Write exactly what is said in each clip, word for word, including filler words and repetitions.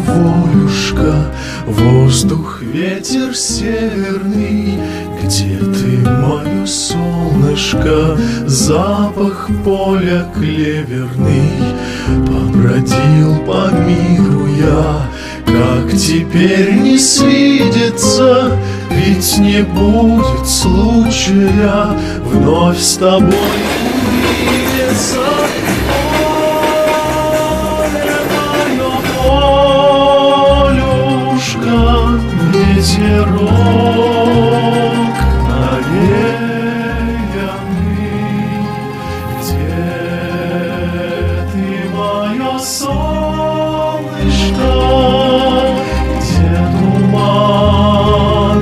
волюшка, воздух, ветер северный, где ты, мое солнышко? Запах поля клеверный. Побродил по миру я, как теперь не свидеться, ведь не будет случая вновь с тобой увидеться. Ветерок навеянный, где ты, мое солнышко, где туман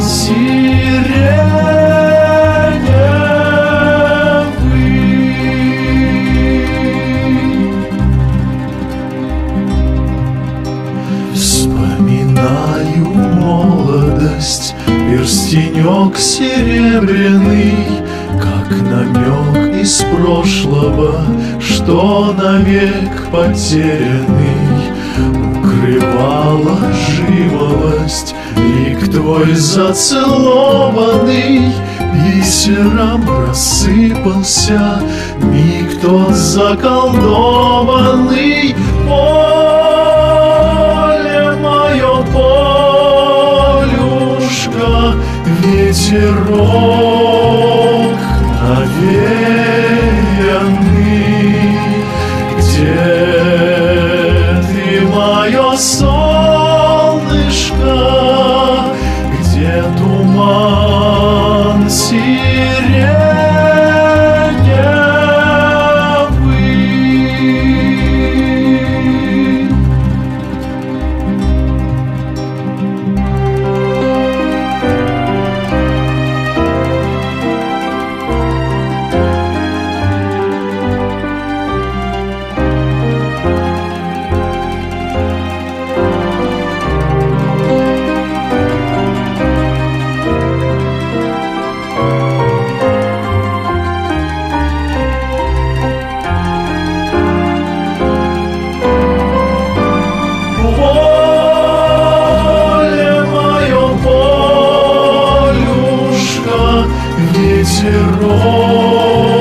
сиреневый. Вспоминаю молодость, перстенек серебряный, как намек из прошлого, что навек потерянный. Укрывала жимолость лик твой зацелованный, бисером рассыпался миг тот заколдованный. Ветерок навеянный, где ты, мое солнышко, где туман сиреневый. Ветерок